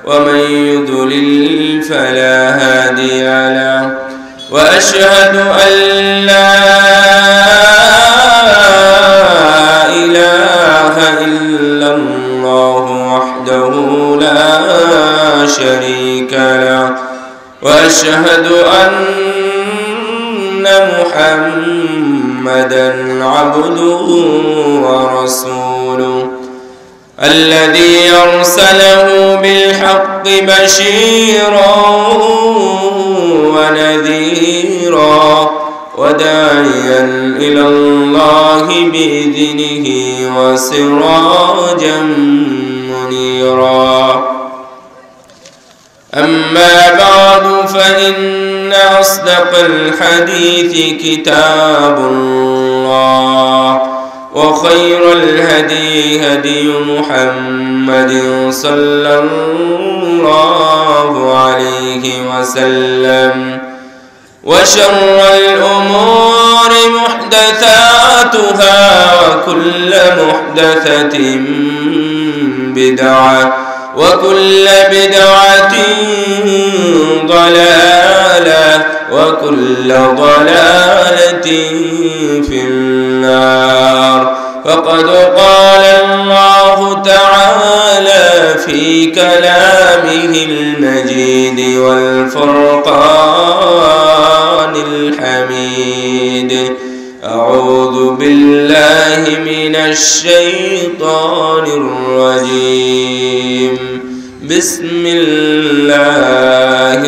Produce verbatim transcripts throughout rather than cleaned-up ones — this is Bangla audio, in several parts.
ومن يضلل فلا هادي له وأشهد أن لا إله إلا الله وحده لا شريك له وأشهد أن محمدًا عبده ورسوله الذي أرسله بالحق بشيرا ونذيرا وداعيا إلى الله بإذنه وسراجا منيرا. أما بعد فإن أصدق الحديث كتاب الله وخير الهدي هدي محمد صلى الله عليه وسلم وشر الأمور محدثاتها وكل محدثة بدعة وكل بدعة ضلالة وكل ضلالة في النار. فقد قال الله تعالى في كلامه المجيد والفرقان الحميد: أعوذ بالله من الشيطان الرجيم. بسم الله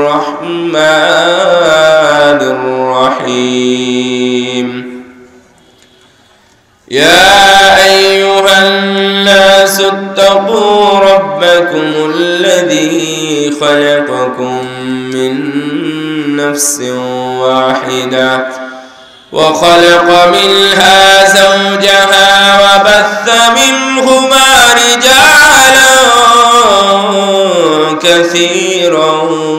الرحمن الرحيم. يا أيها الناس اتقوا ربكم الذي خلقكم من نفس واحدة وخلق منها زوجها وبث منهما رجالا كثيرا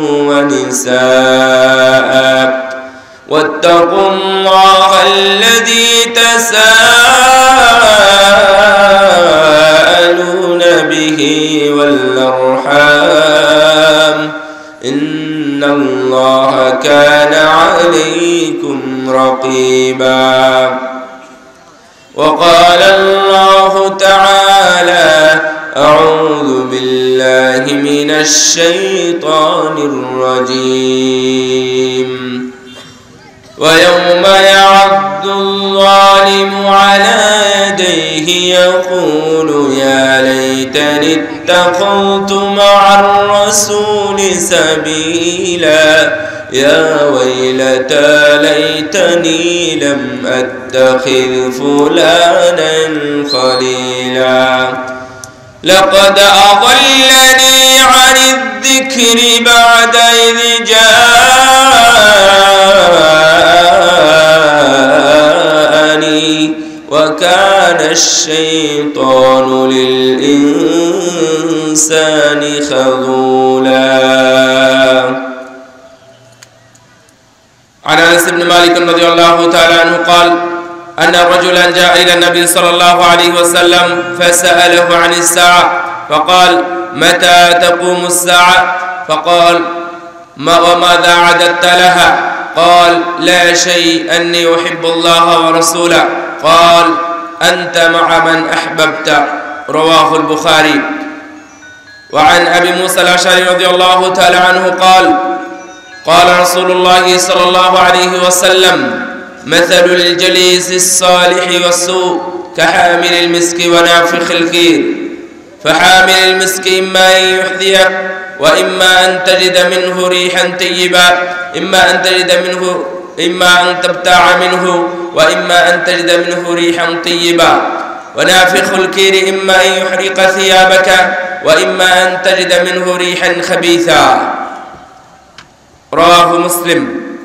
ونساء واتقوا الله الذي تساءلون به والأرحام إن الله كان عليكم رقيبا. وقال الله تعالى: أعوذ بالله من الشيطان الرجيم. ويوم يعض الظالم على يديه يقول يا ليتني اتخذت مع الرسول سبيلا يا ويلتى ليتني لم أتخذ فلانا خليلا لقد أضلني عن الذكر بعد إذ جاءني وكان الشيطان للإنسان خذولا. عن أنس بن مالك رضي الله تعالى عنه قال أن رجلا جاء إلى النبي صلى الله عليه وسلم فسأله عن الساعة فقال: متى تقوم الساعة؟ فقال: ما وماذا عددت لها؟ قال: لا شيء، أني أحب الله ورسوله. قال: أنت مع من أحببت. رواه البخاري. وعن أبي موسى الأشعري رضي الله تعالى عنه قال: قال رسول الله صلى الله عليه وسلم: مثل الجليس الصالح والسوء كحامل المسك ونافخ الكير، فحامل المسك إما أن يحذيك وإما أن تجد منه ريحا طيبا، إما أن تجد منه إما أن تبتاع منه وإما أن تجد منه ريحا طيبا، ونافخ الكير إما أن يحرق ثيابك وإما أن تجد منه ريحا خبيثا. رواه مسلم।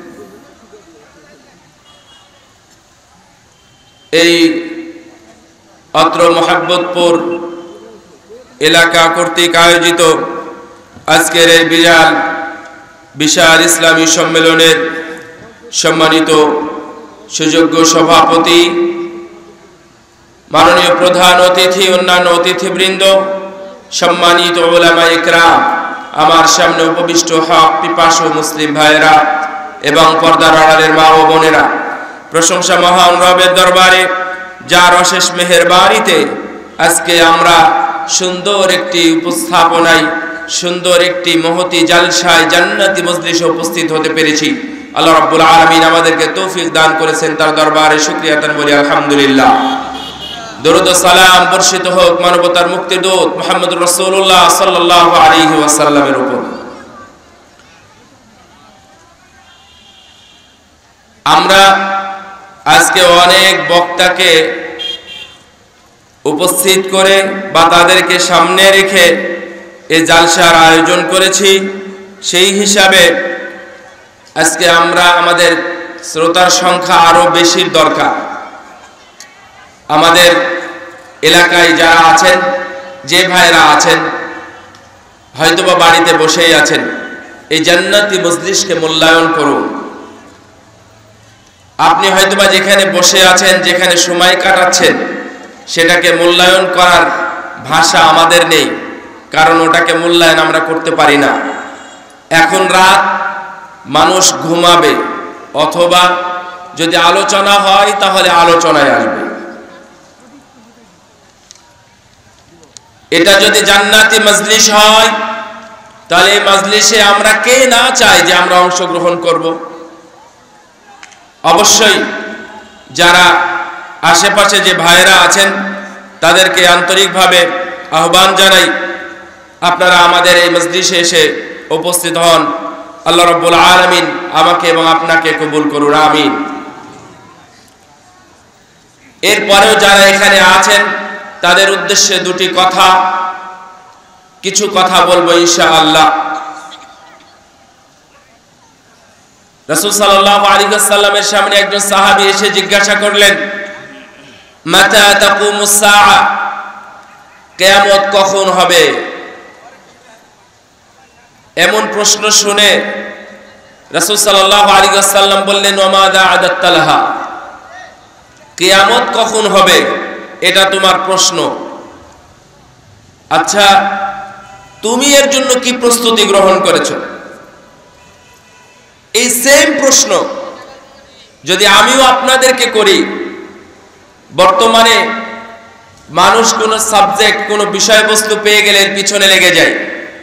এই অত্র মোহাম্মদপুর এলাকা কর্তৃক আয়োজিত আজকের এই বিশাল বিশাল ইসলামী সম্মেলনের সম্মানিত সুযোগ্য সভাপতি, মাননীয় প্রধান অতিথি, অন্যান্য অতিথিবৃন্দ, সম্মানিত উলামা ইকরাম, আমার সামনে উপবিষ্ট হক পিপাসু মুসলিম ভাইরা এবং পর্দার আড়ালের মা ও বোনেরা, প্রশংসা মহান রবের দরবারে, যার অশেষ মেহেরবানিতে আজকে আমরা সুন্দর একটি উপস্থাপনায়, সুন্দর একটি মহতি জালসায়, জান্নাতি মজলিসে উপস্থিত হতে পেরেছি। আল্লাহ রাব্বুল আলামিন আমাদেরকে তৌফিক দান করেছেন, তার দরবারে শুকরিয়া তান বলি আলহামদুলিল্লাহ। দরুদ ও সালাম বর্ষিত হোক মানবতার মুক্তিদূত মুহাম্মদুর রাসূলুল্লাহ সাল্লাল্লাহু আলাইহি ওয়াসাল্লামের উপর। আমরা আজকে অনেক বক্তাকে উপস্থিত করে বা তাদেরকে সামনে রেখে এই জালসার আয়োজন করেছি। সেই হিসাবে আজকে আমরা আমাদের শ্রোতার সংখ্যা আরো বেশির দরকার। আমাদের এলাকায় যারা আছেন, যে ভাইরা আছেন, হয়তোবা বাড়িতে বসেই আছেন, এই জান্নাতি মজলিসকে মূল্যায়ন করুন। আপনি হয়তোবা যেখানে বসে আছেন, যেখানে সময় কাটাচ্ছেন, সেটাকে মূল্যায়ন করার ভাষা আমাদের নেই, কারণ ওটাকে মূল্যায়ন আমরা করতে পারি না। এখন রাত, মানুষ ঘুমাবে, অথবা যদি আলোচনা হয় তাহলে আলোচনায় আসবে। এটা যদি জান্নাতি মজলিস হয়, তাহলে এই মজলিসে আমরা কে না চাই যে আমরা অংশগ্রহণ করব। অবশ্যই যারা আশেপাশে যে ভাইরা আছেন তাদেরকে আন্তরিকভাবে আহ্বান জানাই, আপনারা আমাদের এই মজলিসে এসে উপস্থিত হন। আল্লাহ রাব্বুল আলামিন আমাকে এবং আপনাকে কবুল করুন, আমিন। এরপরেও যারা এখানে আছেন তাদের উদ্দেশ্যে দুটি কথা, কিছু কথা বলবো ইনশাআল্লাহ। রাসূল সাল্লাল্লাহু আলাইহি ওয়াসাল্লামের সামনে একজন সাহাবী এসে জিজ্ঞাসা করলেন, মাতা তাকুমুস সাআ, কিয়ামত কখন হবে? এমন প্রশ্ন শুনে রাসূল সাল্লাল্লাহু আলাইহি ওয়াসাল্লাম বললেন, ওয়া মাযা আদাত্তা লাহা, কিয়ামত কখন হবে এটা তোমার প্রশ্ন। আচ্ছা, তুমি এর জন্য কি প্রস্তুতি গ্রহণ করেছো? এই সেম প্রশ্ন যদি আমিও আপনাদেরকে করি, বর্তমানে মানুষ কোন সাবজেক্ট, কোন বিষয়বস্তু পেয়ে গেলে এর পিছনে লেগে যায়।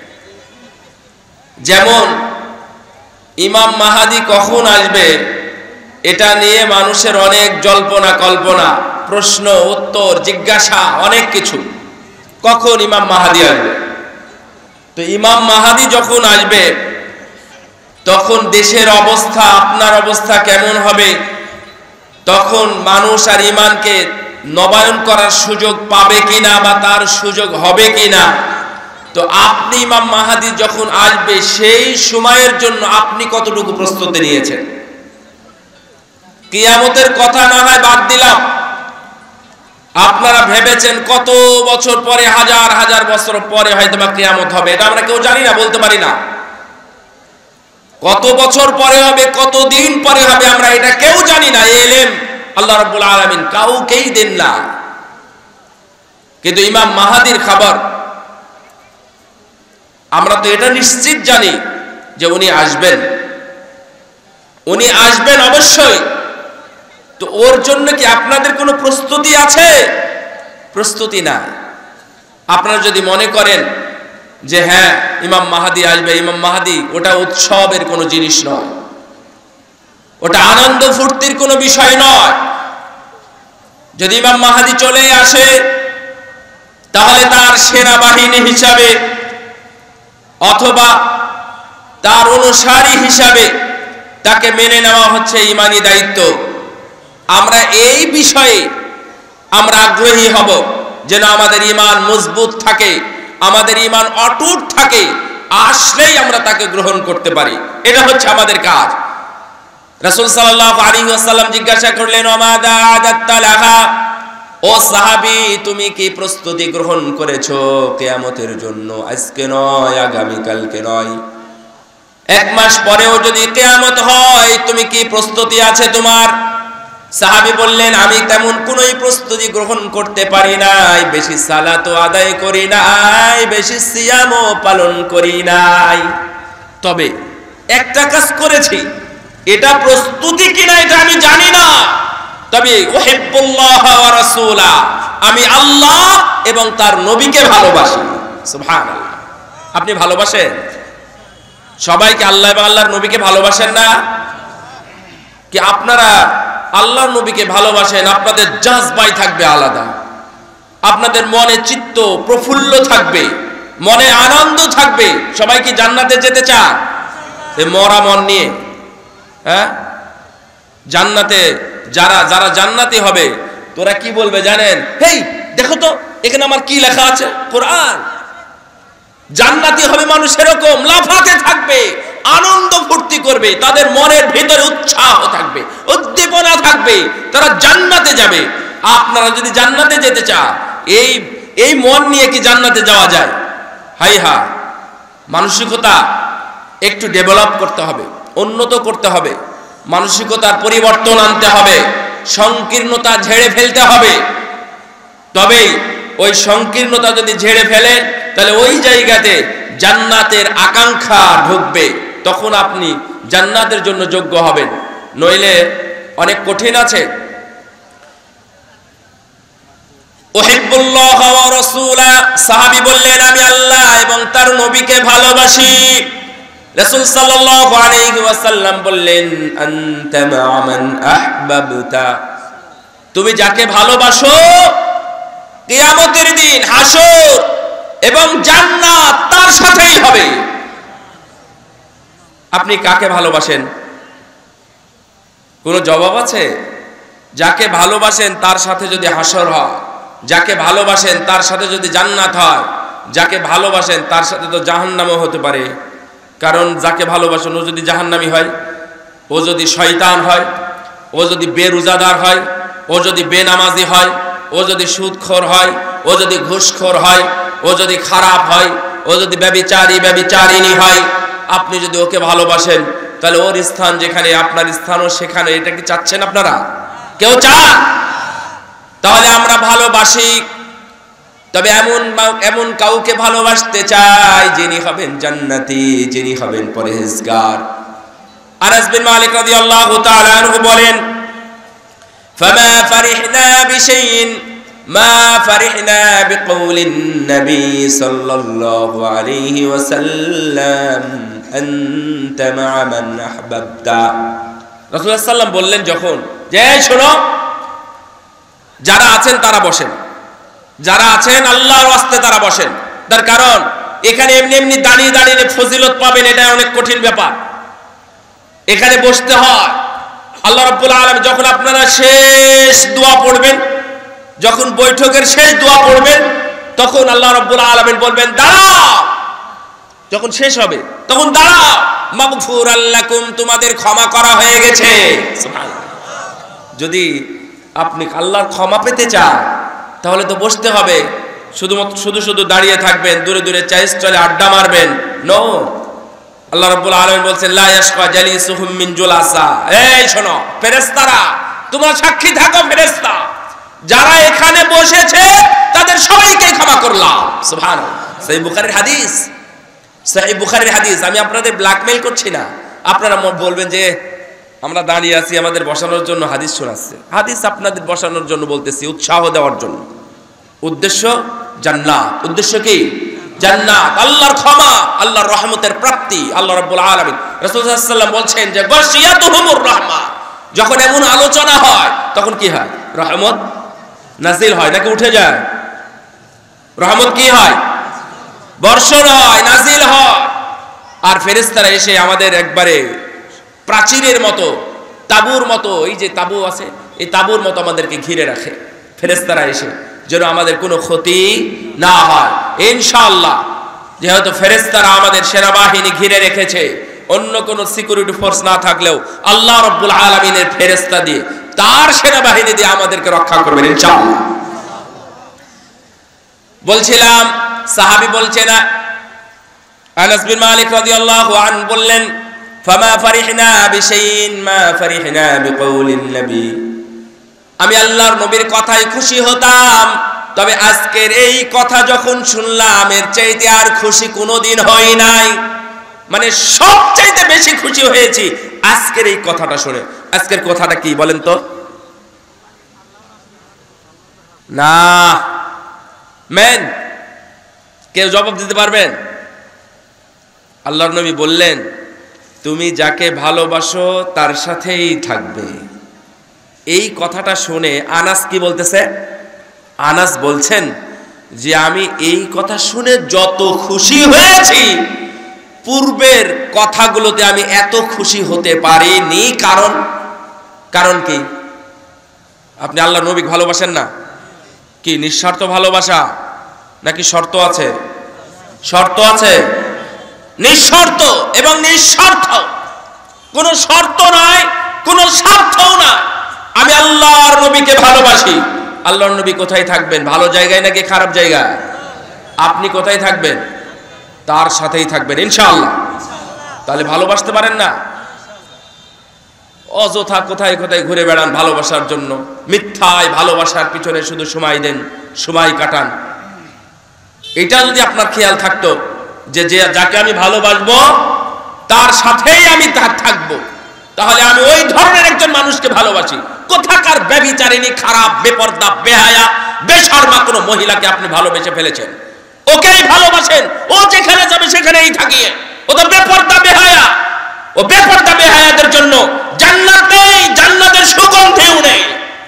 যেমন ইমাম মাহাদি কখন আসবে, এটা নিয়ে মানুষের অনেক জল্পনা কল্পনা, প্রশ্ন উত্তর, জিজ্ঞাসা, অনেক কিছু। কখন ইমাম মাহাদি আসবে? তো ইমাম মাহাদি যখন আসবে তখন দেশের অবস্থা, আপনার অবস্থা কেমন হবে? তখন মানুষ আর ঈমানকে নবায়ন করার সুযোগ পাবে কিনা বা তার সুযোগ হবে কিনা? তো আপনি ইমাম মাহাদি যখন আসবে সেই সময়ের জন্য আপনি কতটুকু প্রস্তুতি নিয়েছেন? কিয়ামতের কথা না হয় বাদ দিলাম, আপনারা ভেবেছেন কত বছর পরে, হাজার হাজার বছর পরে হয়তো বা কিয়ামত হবে, এটা আমরা কেউ জানি না, বলতে পারি না। কত বছর পরে হবে, কত দিন পরে হবে, আমরা এটা কেউ জানি না। এই ইলম আল্লাহ রাব্বুল আলামিন কাউকেই দেন না। কিন্তু ইমাম মাহাদির খবর আমরা তো এটা নিশ্চিত জানি যে উনি আসবেন, উনি আসবেন অবশ্যই। তো ওর জন্য কি আপনাদের কোনো প্রস্তুতি আছে? প্রস্তুতি না। আপনারা যদি মনে করেন যে হ্যাঁ ইমাম মাহাদি আসবে, ইমাম মাহাদি ওটা উৎসবের কোনো জিনিস নয়, ওটা আনন্দ ফুর্তির কোনো বিষয় নয়। যদি ইমাম মাহাদি চলে আসে তাহলে তার সেনাবাহিনী হিসাবে অথবা তার অনুসারী হিসাবে তাকে মেনে নেওয়া হচ্ছে ঈমানি দায়িত্ব। আমরা এই বিষয়ে আমরা আগ্রহী হব যেন আমাদের ঈমান মজবুত থাকে, আমাদের ঈমান অটুট থাকে, আসলেই আমরা তাকে গ্রহণ করতে পারি। এটা হচ্ছে আমাদের কাজ। রাসূল সাল্লাল্লাহু আলাইহি ওয়াসাল্লাম জিজ্ঞাসা করলেন, ওমাদা আদাত্তা লাহা, ও সাহাবী তুমি কি প্রস্তুতি গ্রহণ করেছো কিয়ামতের জন্য? আজকে নয়, আগামী কালকে নয়, এক মাস পরেও যদি কিয়ামত হয় তুমি কি প্রস্তুতি আছে তোমার? সাহাবী বললেন, আমি তেমন কোনোই প্রস্তুতি গ্রহণ করতে পারি নাই, বেশি সালাতও আদায় করি নাই, বেশি সিয়ামও পালন করি নাই, তবে একটা কাজ করেছি, এটা প্রস্তুতি কিনা এটা আমি জানি না, তবে উহিব্বুল্লাহ ওয়া রাসূলা, আমি আল্লাহ এবং তার নবীকে ভালোবাসি। সুবহানাল্লাহ। আপনি ভালোবাসেন? সবাইকে আল্লাহ এবং আল্লাহর নবীকে ভালোবাসেন না? কি আপনারা আল্লাহর নবীকে ভালোবাসেন, আপনাদের জাজবাই থাকবে আলাদা, আপনাদের মনে চিত্ত প্রফুল্ল থাকবে, মনে আনন্দ থাকবে। সবাই কি জান্নাতে যেতে চান? এই মরা মন নিয়ে, হ্যাঁ? জান্নাতে যারা যারা জান্নাতি হবে, তোরা কি বলবে জানেন? হেই দেখো তো এখানে আমার কি লেখা আছে, কোরআন। জান্নাতি হবে মানুষ এরকম লাফাতে থাকবে, আনন্দ ফুর্তি করবে, তাদের মনের ভিতরে উৎসাহ থাকবে, উদ্দীপনা থাকবে, তারা জান্নাতে যাবে। আপনারা যদি জান্নাতে যেতে চান, এই এই মন নিয়ে কি জান্নাতে যাওয়া যায়? হাই হা, মানসিকতা একটু ডেভেলপ করতে হবে, উন্নত করতে হবে, মানসিকতার পরিবর্তন আনতে হবে, সংকীর্ণতা ঝেড়ে ফেলতে হবে। তবেই ওই সংকীর্ণতা যদি ঝেড়ে ফেলেন, তাহলে ওই জায়গাতে জান্নাতের আকাঙ্ক্ষা ঢুকবে, তখন আপনি জান্নাতের জন্য যোগ্য হবেন। নইলে অনেক কঠিন আছে। উহিব্বুল্লাহ ওয়া রাসূলা, সাহাবী বললেন, আমি আল্লাহ এবং তার নবীকে ভালোবাসি। রাসূল সাল্লাল্লাহু আলাইহি ওয়াসাল্লাম বললেন, আনতা মা মান আহবাবতা, তুমি যাকে ভালোবাসো কিয়ামতের দিন হাসর এবং জান্নাত তার সাথেই হবে। আপনি কাকে ভালোবাসেন? কোনো জবাব আছে? যাকে ভালোবাসেন তার সাথে যদি হাসর হয়, যাকে ভালোবাসেন তার সাথে যদি জান্নাত হয়, যাকে ভালোবাসেন তার সাথে তো জাহান্নামও হতে পারে। কারণ যাকে ভালোবাসেন ও যদি জাহান্নামী হয়, ও যদি শয়তান হয়, ও যদি বেরোজাদার হয়, ও যদি বেনামাজি হয়, ও যদি সুদখোর হয়, ও যদি ঘুষখোর হয়, ও যদি খারাপ হয়, ও যদি ব্যভিচারী ব্যভিচারিণী হয়, আপনি যদি ওকে ভালোবাসেন, তাহলে ওর স্থান যেখানে আপনার স্থানও সেখানে। এটা কি চাচ্ছেন আপনারা? কেউ চান? তাহলে আমরা ভালোবাসি, তবে এমন এমন কাউকে ভালোবাসতে চাই যিনি হবেন জান্নাতি, যিনি হবেন পরহেজগার। আনাস বিন মালিক রাদিয়াল্লাহু তাআলা আনহু বলেন, ফামা ফারিহনা বিশাইইন মা ফারিহনা বিকৌলিন নবী সাল্লাল্লাহু আলাইহি ওয়াসাল্লাম আনতা মা মান আহবাবতা। রাসূলুল্লাহ সাল্লাল্লাহু আলাইহি ওয়াসাল্লাম বললেন যখন, যে শোনো, যারা আছেন তারা বসেন, যারা আছেন আল্লাহর ওয়াস্তে তারা বসেন। তার কারণ এখানে এমনি এমনি দাঁড়িয়ে দাঁড়িয়ে ফজিলত পাবেন, এটা অনেক কঠিন ব্যাপার। এখানে বসতে হয়। আল্লাহ রাব্বুল আলামিন যখন আপনারা শেষ দোয়া পড়বেন, যখন বৈঠকের শেষ দোয়া পড়বেন, তখন আল্লাহ রাব্বুল আলামিন বলবেন দাঁড়াও। যখন শেষ হবে তখন দাঁড়াও, মাগফুরাল লাকুম, তোমাদের ক্ষমা করা হয়ে গেছে। সুবহানাল্লাহ। যদি আপনি আল্লাহর ক্ষমা পেতে চান, তাহলে তো বসতে হবে। শুধুমাত্র শুধু শুধু দাঁড়িয়ে থাকবেন, দূরে দূরে চায়ের স্টলে আড্ডা মারবেন, নো। আল্লাহ রাব্বুল আলামিন বলছেন, লা ইয়াশকা জালিসুহুম মিন জুলাসা। এই শোনো ফেরেশতারা, তোমরা সাক্ষী থাকো ফেরেশতা, যারা এখানে বসেছে তাদের সবাইকে ক্ষমা করলাম। সুবহানাল্লাহ। সহিহ বুখারীর হাদিস, সহিহ বুখারীর হাদিস। আমি আপনাদের ব্ল্যাকমেইল করছি না। আপনারা বলবেন যে আমরা দাঁড়িয়ে আছি আমাদের বসানোর জন্য হাদিস শোনাচ্ছে। হাদিস আপনাদের বসানোর জন্য বলতেছি, উৎসাহ দেওয়ার জন্য। উদ্দেশ্য জান্নাত। উদ্দেশ্য কি? জান্নাত, আল্লাহর ক্ষমা, আল্লাহর রহমতের প্রাপ্তি। আল্লাহ রাব্বুল আলামিন, রাসূল সাল্লাল্লাহু আলাইহি ওয়াসাল্লাম বলছেন যে গাশিয়াতুহুমুর রাহমা, যখন এমন আলোচনা হয় তখন কি হয়? রহমত নাজিল হয় নাকি উঠে যায়? রহমত কি হয়? বর্ষণ হয়, নাজিল হয়। আর ফেরেশতারা এসে আমাদের একবারে প্রাচীরের মতো, তাবুর মতো, এই যে তাবু আছে, এই তাবুর মতো আমাদেরকে ঘিরে রাখে ফেরেশতারা এসে, যেন আমাদের কোনো ক্ষতি না হয়। ইনশাআল্লাহ, যেহেতু ফেরেশতারা আমাদের সেনাবাহিনী ঘিরে রেখেছে, অন্য কোনো সিকিউরিটি ফোর্স না থাকলেও আল্লাহ রাব্বুল আলামিনের ফেরেশতা দিয়ে, তার সেনাবাহিনী দিয়ে আমাদেরকে রক্ষা করবেন ইনশাআল্লাহ। বলছিলাম সাহাবী বলছেন, আনাস বিন মালিক রাদিয়াল্লাহু আনহু বললেন, ফামা ফারিহনা বিশাইইন মা ফারিহনা বিকৌলিন নবী আমি আল্লাহর নবীর কথায় খুশি হতাম, তবে আজকের এই কথা যখন শুনলাম এর চাইতে আর খুশি কোনোদিন হই নাই। মানে সবচাইতে বেশি খুশি হয়েছি আজকের এই কথাটা শুনে। আজকের কথাটা কি বলেন তো? না মেন কেউ জবাব দিতে পারবেন? আল্লাহর নবী বললেন, তুমি যাকে ভালোবাসো তার সাথেই থাকবে। এই কথাটা শুনে আনাস কি বলতেছে? আনাস বলছেন যে আমি এই কথা শুনে যত খুশি হয়েছি পূর্বের কথাগুলোতে আমি এত খুশি হতে পারিনি। কারণ কারণ কি? আপনি আল্লাহর নবী ভালোবাসেন না? কি নিঃস্বার্থ ভালোবাসা নাকি শর্ত আছে? শর্ত আছে। নিঃশর্ত এবং নিঃস্বার্থ, কোন শর্ত নাই, কোন স্বার্থও না। আমি আল্লাহর নবীকে ভালোবাসি। আল্লাহর নবী কোথায় থাকবেন? ভালো জায়গায় নাকি খারাপ জায়গায়? আপনি কোথায় থাকবেন? তার সাথেই থাকবেন ইনশাআল্লাহ। তাহলে ভালোবাসতে পারেন না? অযথা কোথায় কোথায় ঘুরে বেড়ান ভালোবাসার জন্য, মিথ্যায় ভালোবাসার পিছনে শুধু সময় দেন, সময় কাটান। এটা যদি আপনার খেয়াল থাকতো যে যে যাকে আমি ভালোবাসবো তার সাথেই আমি তার থাকবো, তাহলে আমি ওই ধরনের একজন মানুষকে ভালোবাসি। কোথাকার ব্যভিচারিণী, খারাপ, বেপর্দা, বেহায়া, বেশরমা কোনো মহিলাকে আপনি ভালোবেসে ফেলেছেন, ওকেই ভালোবাসেন, ও যেখানে যাবে সেখানেই থাকিয়ে। ও তো বেপর্দা, বেহায়া। ও বেপর্দা বেহায়াদের জন্য জান্নাত নেই, জান্নাতের সুগন্ধেও নেই।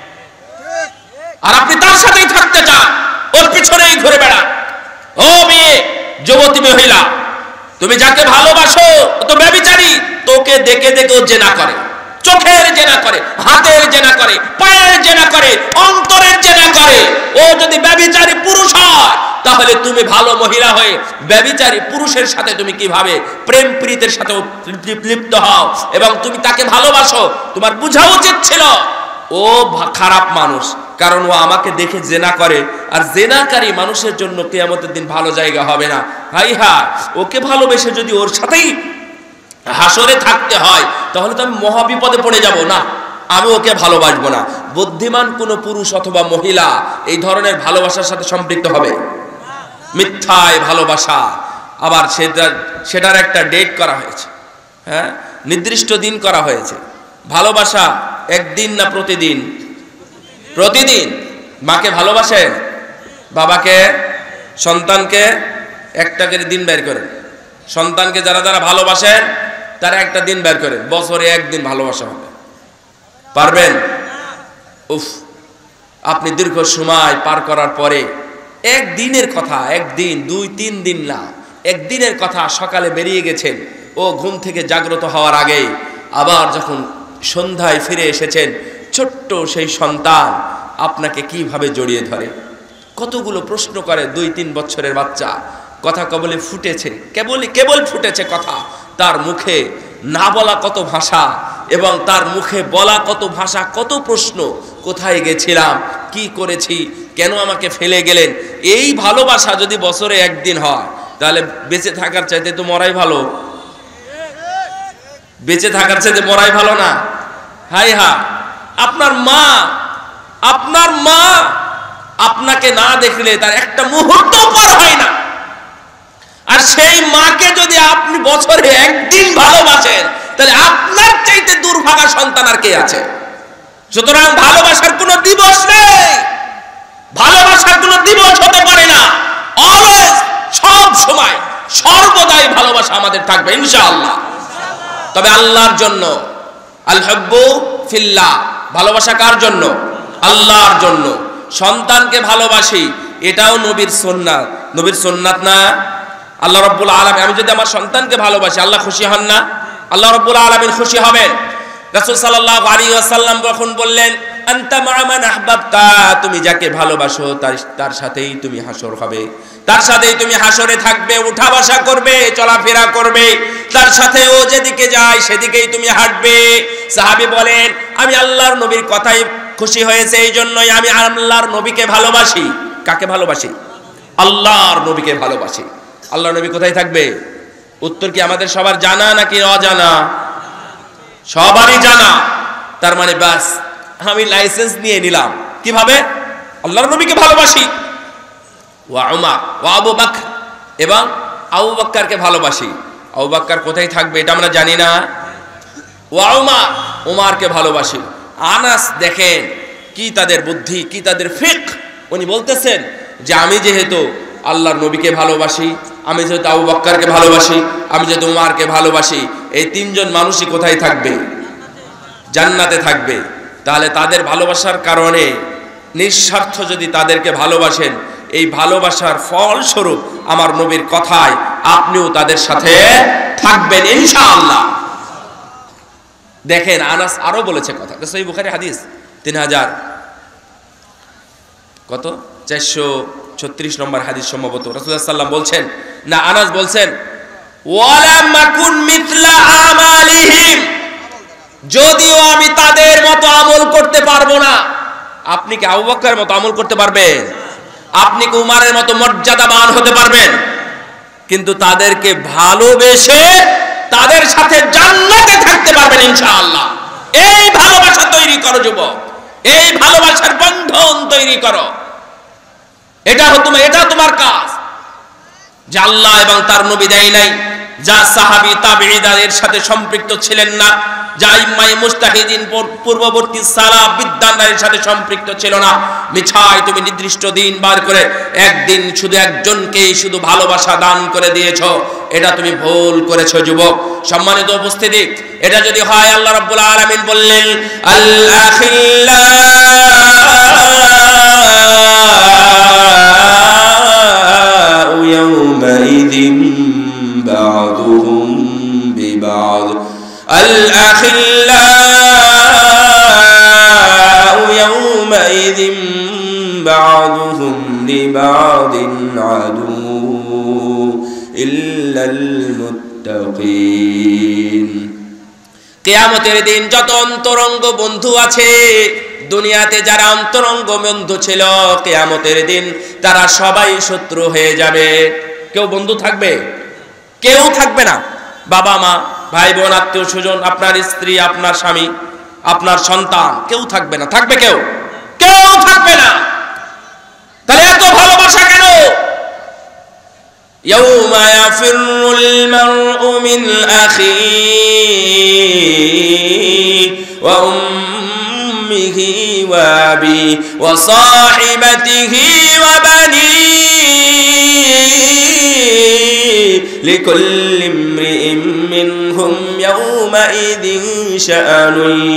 আর আপনি তার সাথেই থাকতে চান, ওর পিছনেই ঘুরে বেড়ান। ও মেয়ে, যুবতী মহিলা, তুমি যাকে ভালোবাসো ও তো ব্যভিচারী। তোকে দেখে দেখে ও জেনা করে, চোখের জেনা করে, হাতের জেনা করে, পায়ের জেনা করে, অন্তরের জেনা করে। ও যদি ব্যভিচারী পুরুষ হয় তাহলে তুমি ভালো মহিলা হয়ে ব্যভিচারী পুরুষের সাথে তুমি কিভাবে প্রেম প্রীতের সাথে লিপ্ত হও এবং তুমি তাকে ভালোবাসো? তোমার বোঝা উচিত ছিল ও খারাপ মানুষ, কারণ ও আমাকে দেখে জেনা করে। আর জেনাকারী মানুষের জন্য কিয়ামতের দিন ভালো জায়গা হবে না। হাই হা, ওকে ভালোবেসে যদি ওর সাথেই হাসরে থাকতে হয় তাহলে তো আমি মহা বিপদে পড়ে যাব। না, আমি ওকে ভালোবাসবো না। বুদ্ধিমান কোনো পুরুষ অথবা মহিলা এই ধরনের ভালোবাসার সাথে সম্পৃক্ত হবে? মিথ্যায় ভালোবাসা। আবার সেটা সেটার একটা ডেট করা হয়েছে, হ্যাঁ, নির্দিষ্ট দিন করা হয়েছে। ভালোবাসা একদিন না প্রতিদিন? প্রতিদিন। মাকে ভালোবাসেন, বাবাকে, সন্তানকে একটা করে দিন বের করেন। সন্তানকে যারা যারা ভালোবাসেন তারা একটা দিন বের করেন, বছরে একদিন ভালোবাসা হবে। পারবেন? উফ, আপনি দীর্ঘ সময় পার করার পরে একদিনের কথা, একদিন, দুই তিন দিন না, একদিনের কথা সকালে বেরিয়ে গেছেন, ও ঘুম থেকে জাগ্রত হওয়ার আগেই আবার যখন সন্ধ্যায় ফিরে এসেছেন, ছোট্ট সেই সন্তান আপনাকে কিভাবে জড়িয়ে ধরে, কতগুলো প্রশ্ন করে। দুই তিন বছরের বাচ্চা কথা কেবলই ফুটেছে, কেবলই কেবল ফুটেছে কথা, তার মুখে না বলা কত ভাষা এবং তার মুখে বলা কত ভাষা, কত প্রশ্ন। কোথায় গেছিলাম, কি করেছি, কেন আমাকে ফেলে গেলেন। এই ভালোবাসা যদি বছরে একদিন হয় তাহলে বেঁচে থাকার চাইতে তো মরাই ভালো। বেঁচে থাকার চাইতে মরাই ভালো না? হাই হা, আপনার মা, আপনার মা আপনাকে না দেখলে তার একটা মুহূর্ত পার হয় না। আর সেই মাকে যদি আপনি বছরে একদিন ভালোবাসেন তাহলে আপনার চাইতে দুর্ভাগা সন্তান আর কে আছে? সুতরাং ভালোবাসার কোনো দিবস নেই, ভালোবাসার কোনো দিবস হতে পারে না। অলওয়েজ, সব সময়, সর্বদাই ভালোবাসা আমাদের থাকবে ইনশাআল্লাহ। তবে আল্লাহর জন্য। আল হুব্বু ফিল্লাহ, ভালোবাসা কার জন্য? আল্লাহর জন্য। সন্তানকে ভালোবাসি, এটাও নবীর সুন্নাত। নবীর সুন্নাত না? আল্লাহ রাব্বুল আলামিন, আমি যদি আমার সন্তানকে ভালোবাসি আল্লাহ খুশি হন না? আল্লাহ রাব্বুল আলামিন খুশি হবেন। রাসূল সাল্লাল্লাহু আলাইহি ওয়াসাল্লাম যখন বললেন আনতা মা মান আহবাবতা, তুমি যাকে ভালোবাসো তার তার সাথেই তুমি হাসর হবে, তার সাথেই তুমি হাসরে থাকবে, উঠা বসা করবে, চলাফেরা করবে, তার সাথে ও যেদিকে যায় সেদিকেই তুমি হাঁটবে। সাহাবী বলেন, আমি আল্লাহর নবীর কথাই খুশি হয়েছে, এই জন্যই আমি আল্লাহর নবীকে ভালোবাসি। কাকে ভালোবাসি? আল্লাহর নবীকে ভালোবাসি। আল্লাহর নবী কোথায় থাকবে? উত্তর কি আমাদের সবার জানা নাকি অজানা? সবারই জানা। তার মানে বাস আমি লাইসেন্স নিয়ে নিলাম কিভাবে? আল্লাহর নবীকে ভালোবাসি, ওয়া উমর ওয়া আবু বকর, এবং আবু বকরকে ভালোবাসি। আবু বকর কোথায় থাকবে এটা আমরা জানি না। ওয়া উমর, উমরকে ভালোবাসি। আনাস দেখেন কি তাদের বুদ্ধি, কি তাদের ফিকহ। উনি বলতেছেন যে আমি যেহেতু আল্লাহর নবীকে ভালোবাসি, আমি যেহেতু আবু বকরকে ভালোবাসি, আমি যেহেতু উমরকে ভালোবাসি, এই তিনজন মানুষই কোথায় থাকবে? জান্নাতে থাকবে। তাহলে তাদের ভালোবাসার কারণে নিঃস্বার্থ যদি তাদেরকে ভালোবাসেন, এই ভালোবাসার ফলস্বরূপ আমার নবীর কথায় আপনিও তাদের সাথে থাকবেন ইনশাআল্লাহ। দেখেন আনাস আরো বলেছে কথা, সহিহ বুখারী হাদিস তিন হাজার কত চারশো ছত্রিশ নম্বর হাদিস সম্ভবত। রাসূলুল্লাহ সাল্লাল্লাহু আলাইহি ওয়াসাল্লাম বলছেন, না আনাস বলছেন, ওয়ালা মাকুন মিথলা আমালিহিম, যদিও আমি তাদের মতো আমল করতে পারবো না। আপনি কি আবু বকরের মতো আমল করতে পারবেন? আপনি কি উমরের মতো মর্যাদাবান হতে পারবেন? কিন্তু তাদেরকে ভালোবেসে তাদের সাথে জান্নাতে থাকতে পারবেন ইনশাআল্লাহ। এই ভালোবাসা তৈরি করো যুবক, এই ভালোবাসার বন্ধন তৈরি করো। এটা তোমার এটা তোমার কাজ। যে আল্লাহ এবং তার নবী দেয় নাই, যা সাহাবী তাবেঈরা এর সাথে সম্পৃক্ত ছিলেন না, যা ইমাম মুজতাহিদিন পূর্ববর্তী সালাফ বিদ্যানের সাথে সম্পৃক্ত ছিল না, মিছায় তুমি নির্দিষ্ট দিন বার করে একদিন শুধু একজনকেই শুধু ভালোবাসা দান করে দিয়েছো, এটা তুমি ভুল করেছো যুবক। সম্মানিত উপস্থিতি, এটা যদি হয়, আল্লাহ রাব্বুল আলামিন বললেন আল আখিল্লা ইয়াউমাইযিন বা'দুহুম বিবা'দ, আল আখিল্লা ইয়াউমাইযিন বা'দুহুম লিবা'দিন আদু ইল্লাল মুত্তাকিন। কিয়ামতের দিন যত অন্তরঙ্গ বন্ধু আছে, দুনিয়াতে যারা অন্তরঙ্গ বন্ধু ছিল, কিয়ামতের দিন তারা সবাই শত্রু হয়ে যাবে। কেউ বন্ধু থাকবে? কেউ থাকবে না। বাবা মা, ভাই বোন, আত্মীয় স্বজন, আপনার স্ত্রী, আপনার স্বামী, আপনার সন্তান, কেউ থাকবে না। থাকবে কেউ? কেউ থাকবে না। তাহলে এত ভালোবাসা কেন? يوم يفر المرء من أخيه وأمه وأبيه وصاحبته وبنيه لكل امرئ منهم يومئذ شأن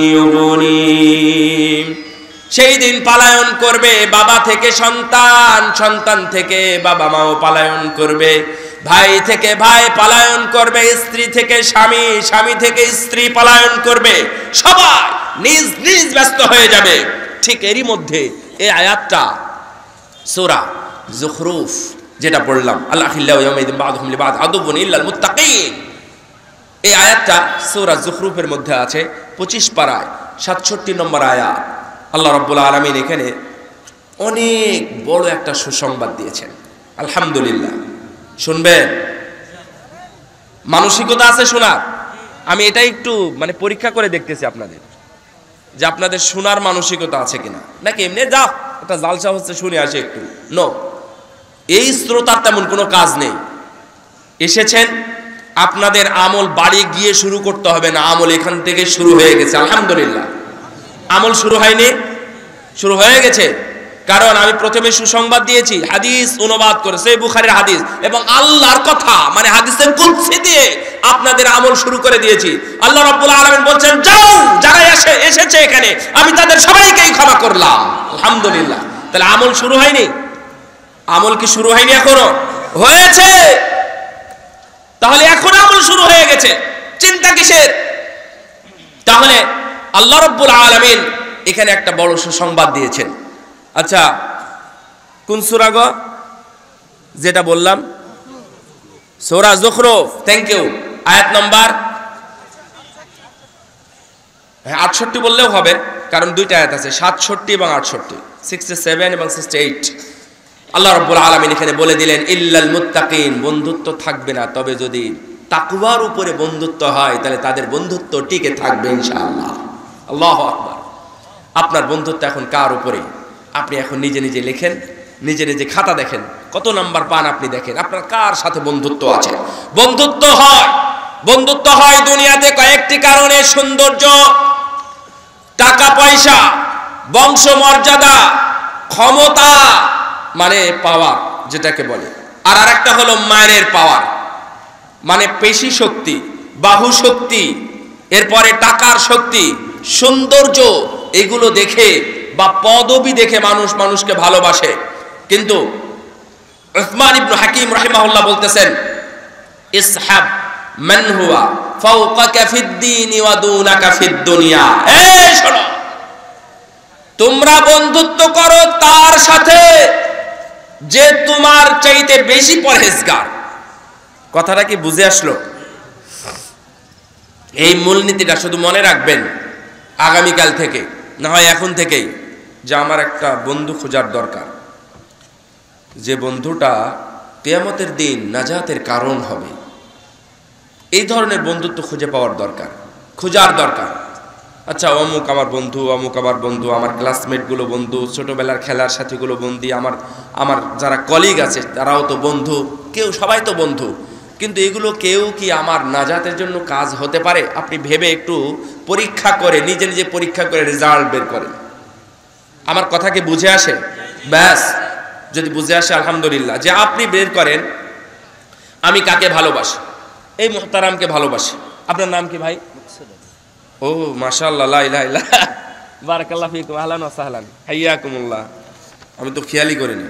يغنيه। সেই দিন পালায়ন করবে বাবা থেকে সন্তান, সন্তান থেকে বাবা মাও পালায়ন করবে, ভাই থেকে ভাই পালায়ন করবে, স্ত্রী থেকে স্বামী, স্বামী থেকে স্ত্রী পালায়ন করবে, সবাই নিজ নিজ ব্যস্ত হয়ে যাবে। ঠিক এরই মধ্যে এই আয়াতটা সূরা যুখরুফ যেটা পড়লাম, আল আখিল্লাহু ইয়াউমাইযিন বা'দুহুম লিবা'দ আদুউন ইল্লাল মুত্তাকিন, এই আয়াতটা সূরা যুখরুফের মধ্যে আছে, পঁচিশ পারায় সাতষট্টি নম্বর আয়াত। আল্লাহ রাব্বুল আলামিন এখানে অনেক বড় একটা সুসংবাদ দিয়েছেন। আলহামদুলিল্লাহ, শুনবেন? মানসিকতা আছে শোনার? আমি এটা একটু মানে পরীক্ষা করে দেখতেছি আপনাদের, যে আপনাদের শোনার মানসিকতা আছে কিনা, নাকি এমনি যা একটা জালসা হচ্ছে শুনে আসে একটু। নো, এই শ্রোতার তেমন কোনো কাজ নেই। এসেছেন, আপনাদের আমল বাড়ি গিয়ে শুরু করতে হবে না, আমল এখান থেকে শুরু হয়ে গেছে। আলহামদুলিল্লাহ, আমল শুরু হয়নি, শুরু হয়ে গেছে। কারণ আমি প্রথমে সুসংবাদ দিয়েছি, হাদিস অনুবাদ করে সহিহ বুখারীর হাদিস এবং আল্লাহর কথা মানে হাদিসের কুদসি দিয়ে আপনাদের আমল শুরু করে দিয়েছি। আল্লাহ রাব্বুল আলামিন বলছেন, যাও, যারা এসে এসেছে এখানে আমি তাদের সবাইকেই ক্ষমা করলাম। আলহামদুলিল্লাহ। তাহলে আমল শুরু হয়নি? আমল কি শুরু হয়নি? এখনো হয়েছে। তাহলে এখন আমল শুরু হয়ে গেছে, চিন্তা কিসের? তাহলে আল্লাহ রাব্বুল আলামিন এখানে একটা বড় সুসংবাদ দিয়েছেন। আচ্ছা, কোন সূরা গো যেটা বললাম? সূরা যুখরুফ। Thank you. আয়াত নাম্বার হ্যাঁ আটষট্টি বললেও হবে, কারণ দুইটা আয়াত আছে, সাতষট্টি এবং আটষট্টি, সিক্সটি সেভেন এবং সিক্সটি এইট। আল্লাহ রাব্বুল আলামিন এখানে বলে দিলেন, ইল্লাল মুত্তাকিন, বন্ধুত্ব থাকবে না, তবে যদি তাকওয়ার উপরে বন্ধুত্ব হয় তাহলে তাদের বন্ধুত্ব টিকে থাকবে ইনশাআল্লাহ। আল্লাহু আকবার। আপনার বন্ধুত্ব এখন কার উপরে? আপনি এখন নিজে নিজে লেখেন, নিজে নিজে খাতা দেখেন, কত নাম্বার পান আপনি দেখেন আপনার কার সাথে বন্ধুত্ব আছে। বন্ধুত্ব হয় বন্ধুত্ব হয় দুনিয়াতে কয়েকটি কারণে: সৌন্দর্য, টাকা পয়সা, বংশ মর্যাদা, ক্ষমতা মানে পাওয়ার যেটাকে বলে, আর আরেকটা হলো মায়ের পাওয়ার মানে পেশি শক্তি, বাহু শক্তি, এরপরে টাকার শক্তি, সৌন্দর্য, এগুলো দেখে বা পদবি দেখে মানুষ মানুষকে ভালোবাসে। কিন্তু উসমান ইবনে হাকিম রাহিমাহুল্লাহ বলতেছেন, ইসহাব মান হুয়া ফাওকাকা ফিদ-দীন ওয়া দুনাকা ফিদ-দুনিয়া। এই শোনো, তোমরা বন্ধুত্ব করো তার সাথে যে তোমার চাইতে বেশি পরহেজগার। কথাটা কি বুঝে আসলো? এই মূলনীতিটা শুধু মনে রাখবেন আগামীকাল থেকে, না হয় এখন থেকেই, যে আমার একটা বন্ধু খোঁজার দরকার, যে বন্ধুটা কিয়ামতের দিন নাজাতের কারণ হবে। এই ধরনের বন্ধুত্ব খুঁজে পাওয়ার দরকার, খোঁজার দরকার। আচ্ছা, অমুক আমার বন্ধু, অমুক আমার বন্ধু, আমার ক্লাসমেটগুলো বন্ধু, ছোটবেলার খেলার সাথীগুলো বন্ধু, আমার আমার যারা কলিগ আছে তারাও তো বন্ধু, কেউ সবাই তো বন্ধু, কিন্তু এগুলো কেউ কি আমার নাজাতের জন্য কাজ হতে পারে? আপনি ভেবে একটু পরীক্ষা করে, নিজে নিজে পরীক্ষা করে রেজাল্ট বের করেন। আমার কথা কি বুঝে আসে? ব্যাস, যদি বুঝে আসে আলহামদুলিল্লাহ। যে আপনি বের করেন আমি কাকে ভালোবাসি। এই মুহতারামকে ভালোবাসি। আপনার নাম কি ভাই? ও মাশাআল্লাহ, লা ইলাহা ইল্লাল্লাহ, বারাকাল্লাহু ফিকুম, আহলান ওয়া সাহলান, হাইয়াকুমুল্লাহ। আমি তো খেয়ালই করিনি।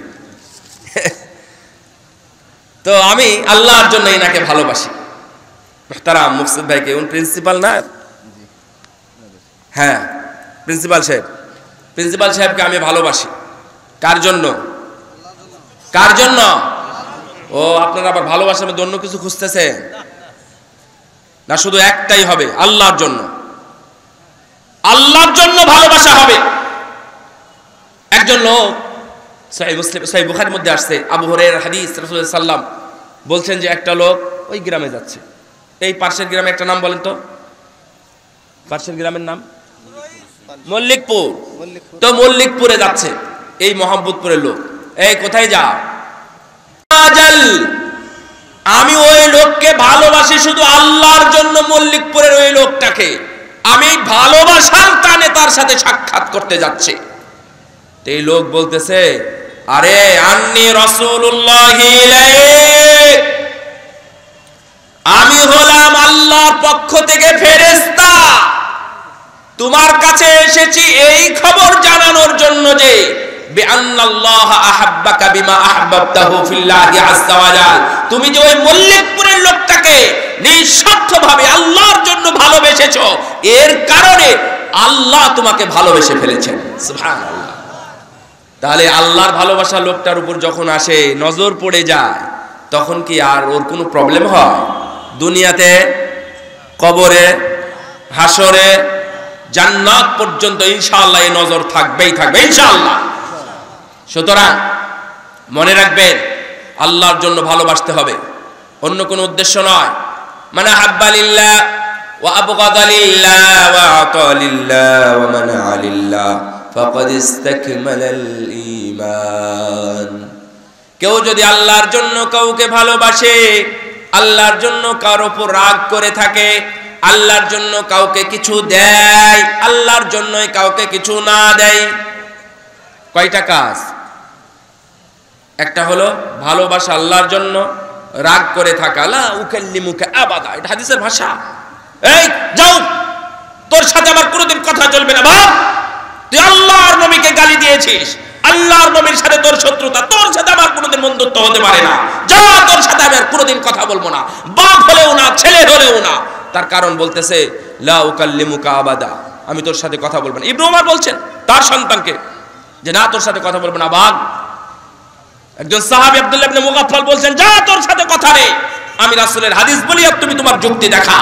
তো আমি আল্লাহর জন্য এনাকে ভালোবাসি। মুহতারাম মুকসিদ ভাইকে, উনি প্রিন্সিপাল না? হ্যাঁ, প্রিন্সিপাল সাহেব। প্রিন্সিপাল সাহেবকে আমি ভালোবাসি। কার জন্য? কার জন্য? ও, আপনারা আবার ভালোবাসার মধ্যে অন্য কিছু খুঁজতেছেন না? শুধু একটাই হবে, আল্লাহর জন্য। আল্লাহর জন্য ভালোবাসা হবে। একজন লোক, সহিহ মুসলিম সহিহ বুখারীর মধ্যে আসছে, আবু হুরায়রার হাদিস, রাসূলুল্লাহ সাল্লাল্লাহু আলাইহি ওয়াসাল্লাম বলছেন যে একটা লোক ওই গ্রামে যাচ্ছে। এই পাশের গ্রামে একটা নাম বলেন তো, পাশের গ্রামের নাম মল্লিকপুর। তো মল্লিকপুরে যাচ্ছে এই মোহাম্মদপুরের লোক। এই কোথায় যাও? আমি ওই লোককে ভালোবাসি শুধু আল্লাহর জন্য। মল্লিকপুরের ওই লোকটাকে আমি ভালোবাসার টানে তার সাথে সাক্ষাৎ করতে যাচ্ছি। এই লোক বলতেছে, আরে আন্নী রাসূলুল্লাহি ইলাইক, আমি হলাম আল্লাহর পক্ষ থেকে ফেরেশতা, তোমার কাছে এসেছি এই খবর জানানোর জন্য যে বিআন্নাল্লাহ আহাব্বাকা বিমা আহবাবতাহু ফিল্লাহি আযজা ওয়া জাল, তুমি যে ওই মল্লিকপুরের লোকটাকে নিঃস্বার্থভাবে আল্লাহর জন্য ভালোবেসেছো, এর কারণে আল্লাহ তোমাকে ভালোবেসে ফেলেছেন। সুবহানাল্লাহ। তাহলে আল্লাহর ভালোবাসা লোকটার উপর যখন আসে, নজর পড়ে যায়, তখন কি আর ওর কোনো প্রবলেম হয়? দুনিয়াতে, কবরে, হাসরে, জান্নাত পর্যন্ত ইনশাআল্লাহ এই নজর থাকবেই থাকবে ইনশাআল্লাহ। সুতরাং মনে রাখবেন, আল্লাহর জন্য ভালোবাসতে হবে, অন্য কোনো উদ্দেশ্য নয়। মান আহাব্বা লিল্লাহ ওয়া আবগাদা লিল্লাহ ওয়া আতা লিল্লাহ ওয়া মানাআ লিল্লাহ ফাকাদ ইসতাকমালাল ঈমান। কেউ যদি আল্লাহর জন্য কাউকে ভালোবাসে, আল্লাহর জন্য কার উপর রাগ করে থাকে, আল্লাহর জন্য কাউকে কিছু দেয়, আল্লাহর জন্যই কাউকে কিছু না দেয়, কয়টা কাজ? একটা হলো ভালোবাসা আল্লাহর জন্য, রাগ করে থাকা, লা উকাল্লিমুকা আবাদা, এটা হাদিসের ভাষা। এই যাও, তোর সাথে আমার কোনোদিন কথা চলবে না। বাপ, তুই আল্লাহর নবীকে গালি দিয়েছিস, আল্লাহর নবীর সাথে তোর শত্রুতা, তোর সাথে আমার কোনোদিন বন্ধুত্ব হতে পারে না। যা, তোর সাথে আমি আর কোনোদিন কথা বলবো না, বাপ হলেও না, ছেলে হলেও না। তার কারণ বলতেছে লা উকাল্লিমুকা আবাদা, আমি তোর সাথে কথা বলবো না। ইবনে ওমর বলছেন তার সন্তানকে যে না, তোর সাথে কথা বলবো না, ভাগ। একজন সাহাবী আব্দুল্লাহ ইবনে মুগাফফাল বলছেন, যা, তোর সাথে কথা নেই, আমি রাসূলের হাদিস বলি আর তুমি তোমার যুক্তি দেখা।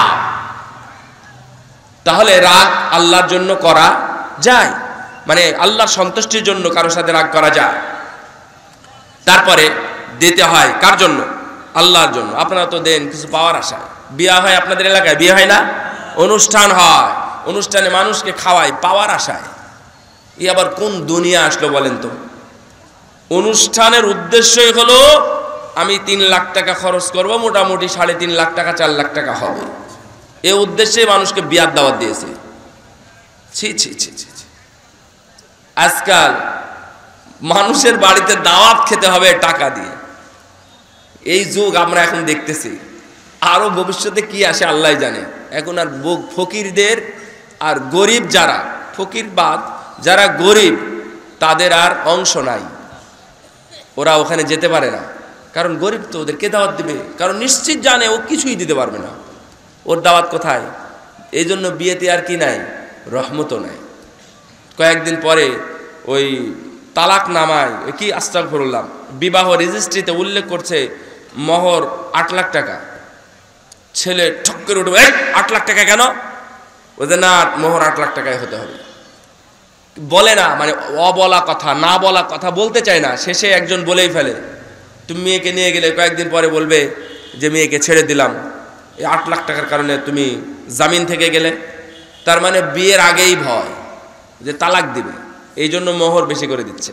তাহলে রাগ আল্লাহর জন্য করা যায়, মানে আল্লাহর সন্তুষ্টির জন্য কারোর সাথে রাগ করা যায়। তারপরে দিতে হয় কার জন্য? আল্লাহর জন্য। আপনারা তো দেন কিছু পাওয়ার আশায়। বিয়ে হয় আপনাদের এলাকায়, বিয়ে হয় না? অনুষ্ঠান হয়, অনুষ্ঠানে মানুষকে খাওয়ায় পাওয়ার আশায়। এই আবার কোন দুনিয়া আসলো বলেন তো? অনুষ্ঠানের উদ্দেশ্যই হলো আমি তিন লাখ টাকা খরচ করব, মোটামুটি সাড়ে তিন লাখ টাকা চার লাখ টাকা হবে, এই উদ্দেশ্যে মানুষকে বিয়ার দাওয়াত দিয়েছে। ছি ছি ছি ছি ছি। আজকাল মানুষের বাড়িতে দাওয়াত খেতে হবে টাকা দিয়ে, এই যুগ আমরা এখন দেখতেছি। আরো ভবিষ্যতে কি আসে আল্লাহ জানে। এখন আর ফকিরদের আর গরিব যারা, ফকির বাদ যারা গরিব তাদের আর অংশ নাই, ওরা ওখানে যেতে পারে না। কারণ গরিব তো ওদেরকে দাওয়াত দিবে, কারণ নিশ্চিত জানে ও কিছুই দিতে পারবে না, ওর দাওয়াত কোথায়? এই জন্য বিয়েতে আর কি নাই, রহমতও নাই। কয়েকদিন পরে ওই তালাক নামায় ওই কি আস্তাগফিরুল্লাহ, বিবাহ রেজিস্ট্রিতে উল্লেখ করছে মোহর আট লাখ টাকা। ছেলে ঠক করে উঠবে, আট লাখ টাকা কেন? ওদের না, মোহর আট লাখ টাকায় হতে হবে। বলে না, মানে অবলা কথা, না বলা কথা বলতে চায় না, শেষে একজন বলেই ফেলে। তুমি মেয়েকে নিয়ে গেলে কয়েকদিন পরে বলবে যে মেয়েকে ছেড়ে দিলাম, এই আট লাখ টাকার কারণে তুমি জামিন থেকে গেলে। তার মানে বিয়ের আগেই ভয় যে তালাক দিবে, এই জন্য মোহর বেশি করে দিচ্ছে।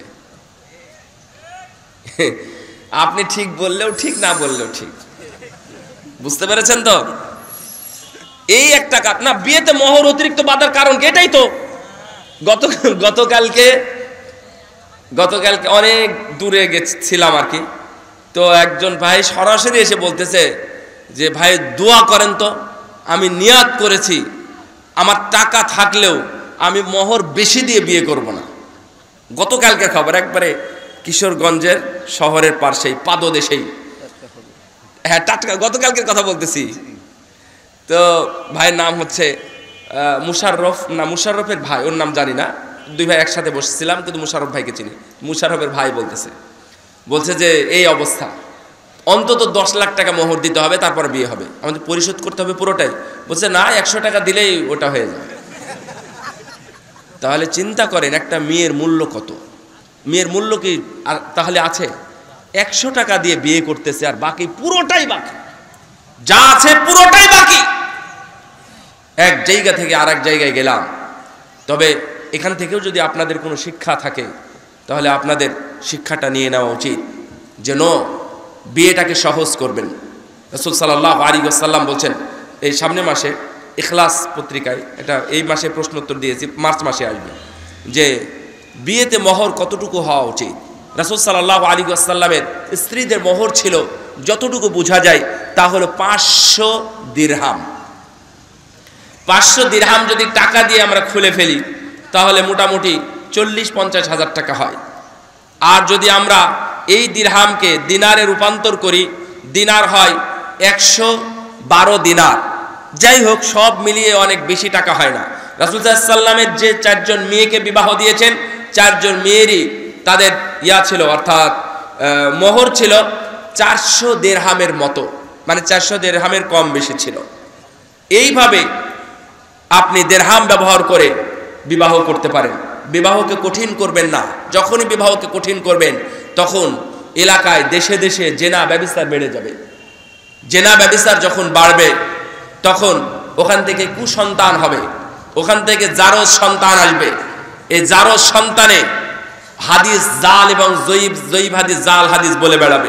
আপনি ঠিক বললেও ঠিক, না বললেও ঠিক, বুঝতে পেরেছেন তো? এই একটা না, বিয়েতে মোহর অতিরিক্ত বাঁধার কারণ কি? এটাই তো। গত গতকালকে গতকালকে অনেক দূরে গেছিলাম আর কি, তো একজন ভাই সরাসরি এসে বলতেছে যে ভাই দোয়া করেন তো, আমি নিয়াত করেছি আমার টাকা থাকলেও আমি মোহর বেশি দিয়ে বিয়ে করব না। গতকালকে খবর, একবারে কিশোরগঞ্জের শহরের পাশেই পাদদেশেই, হ্যাঁ টাটকা গতকালকের কথা বলতেছি। তো ভাইয়ের নাম হচ্ছে মুশাররফ, না মুশাররফের ভাই, ওর নাম জানি না, দুই ভাই একসাথে বসেছিলাম, কিন্তু মুশাররফ ভাইকে চিনি। মুশাররফের ভাই বলতেছে বলছে যে এই অবস্থা, অন্তত দশ লাখ টাকা মোহর দিতে হবে, তারপর বিয়ে হবে, আমাদের পরিশোধ করতে হবে পুরোটাই। বলছে না, একশো টাকা দিলেই ওটা হয়ে যাবে। তাহলে চিন্তা করেন একটা মেয়ের মূল্য কত, মেয়ের মূল্য কি আর তাহলে আছে? একশো টাকা দিয়ে বিয়ে করতেছে, আর বাকি পুরোটাই বাকি, যা আছে পুরোটাই বাকি। এক জায়গা থেকে আর এক জায়গায় গেলাম। তবে এখান থেকেও যদি আপনাদের কোনো শিক্ষা থাকে, তাহলে আপনাদের শিক্ষাটা নিয়ে নেওয়া উচিত, যেন বিয়েটাকে সহজ করবেন। রাসূল সাল্লাল্লাহু আলাইহি ওয়াসাল্লাম বলছেন, এই সামনে মাসে ইখলাস পত্রিকায়, এটা এই মাসে প্রশ্ন উত্তর দিয়েছি, মার্চ মাসে আসবে, যে বিয়েতে মোহর কতটুকু হওয়া উচিত। রাসূল সাল্লাল্লাহু আলাইহি ওয়াসাল্লামের স্ত্রীদের মোহর ছিল, যতটুকু বোঝা যায় তা হলো পাঁচশো দিরহাম। পাঁচশো দিরহাম যদি টাকা দিয়ে আমরা খুলে ফেলি, তাহলে মোটামুটি চল্লিশ পঞ্চাশ হাজার টাকা হয়। আর যদি আমরা এই দিরহামকে দিনারে রূপান্তর করি, দিনার হয় একশো বারো দিনার। যাই হোক, সব মিলিয়ে অনেক বেশি টাকা হয় না। রাসূল সাল্লাল্লাহু আলাইহি ওয়াসাল্লামের যে চারজন মেয়েকে বিবাহ দিয়েছেন, চারজন মেয়েরই তাদের ইয়া ছিল, অর্থাৎ মোহর ছিল চারশো দিরহামের মতো, মানে চারশো দিরহামের কম বেশি ছিল। এইভাবে আপনি দিরহাম ব্যবহার করে বিবাহ করতে পারেন। বিবাহকে কঠিন করবেন না। যখনই বিবাহকে কঠিন করবেন, তখন এলাকায় দেশে দেশে জেনা ব্যভিচার বেড়ে যাবে। জেনা ব্যভিচার যখন বাড়বে, তখন ওখান থেকে কুসন্তান হবে, ওখান থেকে জারজ সন্তান আসবে। এই জারজ সন্তানে হাদিস জাল এবং জয়ীব জয়ীব হাদিস জাল হাদিস বলে বেড়াবে।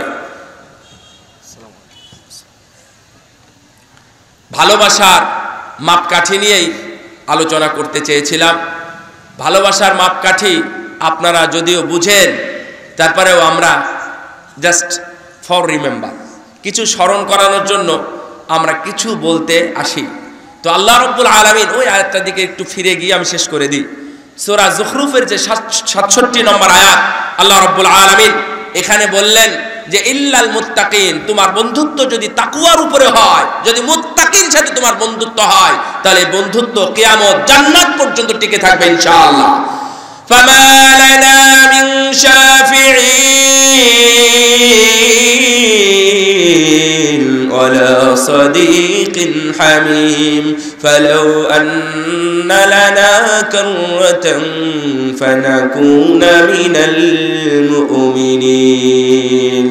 ভালোবাসার মাপকাঠি নিয়েই আলোচনা করতে চেয়েছিলাম। ভালোবাসার মাপকাঠি আপনারা যদিও বুঝেন, তারপরেও আমরা জাস্ট ফর রিমেম্বার, কিছু স্মরণ করানোর জন্য আমরা কিছু বলতে আসি। তো আল্লাহ রাব্বুল আলামিন, ওই আয়াতটার দিকে একটু ফিরে গিয়ে আমি শেষ করে দিই। সূরা যুখরুফের যে সাতষট্টি নম্বর আয়াত, আল্লাহ রাব্বুল আলামিন এখানে বললেন যে ইল্লাল মুত্তাকিন, তোমার বন্ধুত্ব যদি তাকওয়ার উপরে হয়, যদি মুত্তাকির সাথে তোমার বন্ধুত্ব হয়, তাহলে বন্ধুত্ব কিয়ামত জান্নাত পর্যন্ত টিকে থাকবে ইনশাআল্লাহ। ফামা লানা মিন শাফিঈন ওয়ালা সাদীকিন হামীম ফালাউ আন্না লানা কাররাতান ফানাকুনা মিনাল মুমিনিন।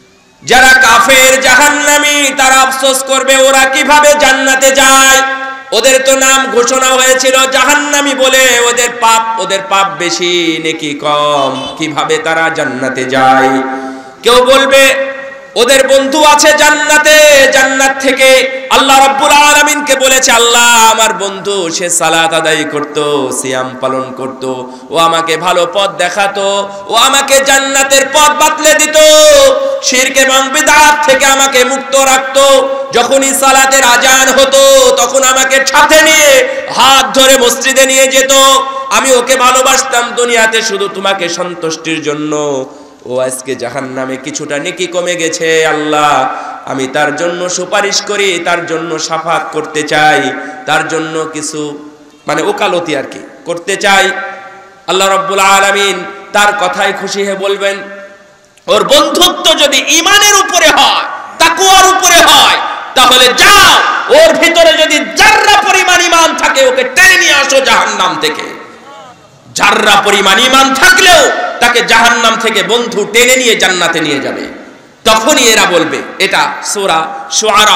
যারা কাফের জাহান্নামী, তারা আফসোস করবে ওরা কিভাবে জান্নাতে যায়। ওদের তো নাম ঘোষণা হয়েছিল জাহান্নামী বলে, ওদের পাপ ওদের পাপ বেশি নেকি কম, কিভাবে তারা জান্নাতে যায়? কেউ বলবে ওদের বন্ধু আছে জান্নাতে, জান্নাত থেকে আল্লাহ রাব্বুল আলামিনকে বলেছে, আল্লাহ আমার বন্ধু সে সালাত আদায় করত, সিয়াম পালন করত, ও আমাকে ভালো পথ দেখাতো, ও আমাকে জান্নাতের পথ বাতলে দিত, শিরক এবং বিদআত থেকে আমাকে মুক্ত রাখতো, যখনই সালাতের আজান হতো তখন আমাকে সাথে নিয়ে হাত ধরে মসজিদে নিয়ে যেত, আমি ওকে ভালোবাসতাম দুনিয়াতে শুধু তোমাকে সন্তুষ্টির জন্য, ও আজকে জাহান্নামে কিছুটা নেকি কমে গেছে, আল্লাহ আমি তার জন্য সুপারিশ করি, তার জন্য শাফাত করতে চাই, তার জন্য কিছু মানে ওকালতি আর কি করতে চাই। আল্লাহ রাব্বুল আলামিন তার কথায় খুশি হয়ে বলবেন, ওর বন্ধুত্ব যদি ঈমানের উপরে হয়, তাকওয়ার উপরে হয়, তাহলে যাও, ওর ভিতরে যদি জাররা পরিমাণ ঈমান থাকে ওকে টেনে নিয়ে আসো জাহান্নাম থেকে। জাররা পরিমাণ ঈমান থাকলেও তাকে জাহান্নাম থেকে বন্ধু টেনে নিয়ে জান্নাতে নিয়ে যাবে। তখনই এরা বলবে, এটা সূরা শুআরা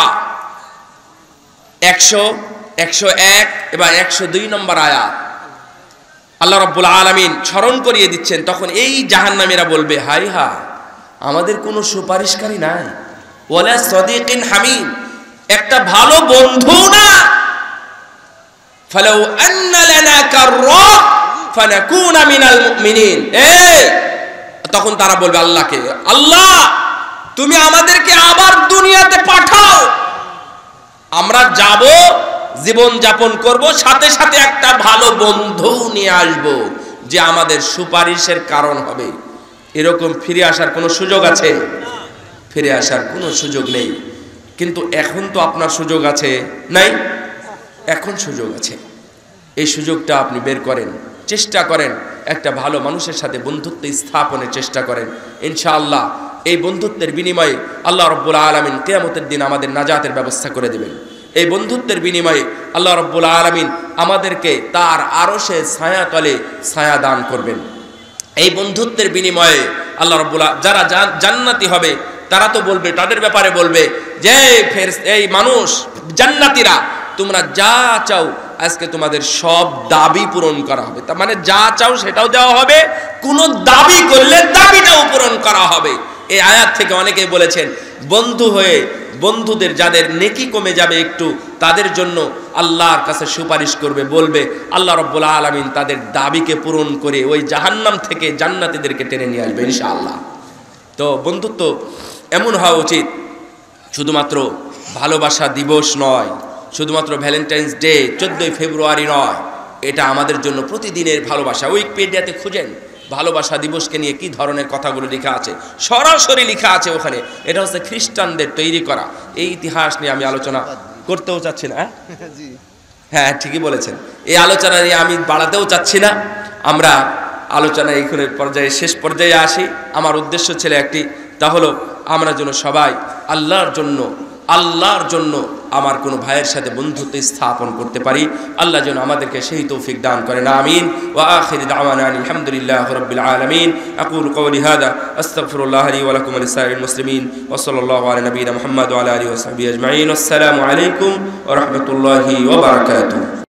একশো একশো এক এবং একশো দুই নম্বর আয়াত আল্লাহ রাব্বুল আলামিন স্মরণ করিয়ে দিচ্ছেন। তখন এই জাহান্নামীরা বলবে, হায় হায় আমাদের কোনো সুপারিশকারী নাই, ওয়ালা সাদিকিন হামিম, একটা ভালো বন্ধু না, ফালাউ আন্না লানা কাররা ফানাকুনা মিনাল মুমিনিন। এই তখন তারা বলবে আল্লাহকে, আল্লাহ তুমি আমাদেরকে আবার দুনিয়াতে পাঠাও, আমরা যাব, জীবন যাপন করব, সাথে সাথে একটা ভালো বন্ধু নিয়ে আসব যে আমাদের সুপারিশের কারণ হবে। এরকম ফিরে আসার কোনো সুযোগ আছে? ফিরে আসার কোনো সুযোগ নেই। কিন্তু এখন তো আপনার সুযোগ আছে, নাই? এখন সুযোগ আছে, এই সুযোগটা আপনি বের করেন, চেষ্টা করেন, একটা ভালো মানুষের সাথে বন্ধুত্ব স্থাপনের চেষ্টা করেন। ইনশাআল্লাহ এই বন্ধুত্বের বিনিময়ে আল্লাহ রাব্বুল আলামিন কিয়ামতের দিন আমাদের নাজাতের ব্যবস্থা করে দেবেন। এই বন্ধুত্বের বিনিময়ে আল্লাহ রাব্বুল আলামিন আমাদেরকে তার আরশে ছায়াতলে ছায়া দান করবেন। এই বন্ধুত্বের বিনিময়ে আল্লাহ রাব্বুল যারা জান্নাতি হবে তারা তো বলবে, তাদের ব্যাপারে বলবে যে এই মানুষ জান্নাতীরা তোমরা যা চাও আজকে তোমাদের সব দাবি পূরণ করা হবে। তার মানে যা চাও সেটাও দেওয়া হবে, কোন দাবি করলে দাবিটাও পূরণ করা হবে। এই আয়াত থেকে অনেকে বলেছেন বন্ধু হয়ে বন্ধুদের যাদের নেকি কমে যাবে একটু, তাদের জন্য আল্লাহর কাছে সুপারিশ করবে, বলবে আল্লাহ রাব্বুল আলামিন তাদের দাবিকে পূরণ করে ওই জাহান্নাম থেকে জান্নাতীদেরকে টেনে নিয়ে আসবে ইনশাআল্লাহ। তো বন্ধুত্ব এমন হওয়া উচিত, শুধুমাত্র ভালোবাসা দিবস নয়, শুধুমাত্র ভ্যালেন্টাইন্স ডে চোদ্দোই ফেব্রুয়ারি নয়, এটা আমাদের জন্য প্রতিদিনের ভালোবাসা। উইকিপিডিয়াতে খুঁজেন ভালোবাসা দিবসকে নিয়ে কি ধরনের কথাগুলো লেখা আছে, সরাসরি লেখা আছে ওখানে। এটা হচ্ছে খ্রিস্টানদের তৈরি করা। এই ইতিহাস নিয়ে আমি আলোচনা করতেও চাচ্ছি না। হ্যাঁ ঠিকই বলেছেন, এই আলোচনা নিয়ে আমি বাড়াতেও চাচ্ছি না। আমরা আলোচনা এইখানের পর্যায়ে শেষ পর্যায়ে আসি। আমার উদ্দেশ্য ছিল একটি, তা হলো আমরা যেন সবাই আল্লাহর জন্য আল্লাহর জন্য আমার কোনো ভাইয়ের সাথে বন্ধুত্ব স্থাপন করতে পারি। আল্লাহ যেন আমাদেরকে সেই তৌফিক দান করেন, আমিন। ওয়া আখিরু দাওয়ানা আলহামদুলিল্লাহি রাব্বিল আলামিন। আকুলু কওলি হাযা আস্তাগফিরুল্লাহ লি ওয়া লাকুম ওয়া লিসাইরিল মুসলিমিন ওয়া সাল্লাল্লাহু আলা নবিয়িনা মুহাম্মদ ওয়া আলা আলিহি ওয়া সাহবিহি আজমাইন। আসসালামু আলাইকুম ওয়া রাহমাতুল্লাহি ওয়া বারাকাতুহু।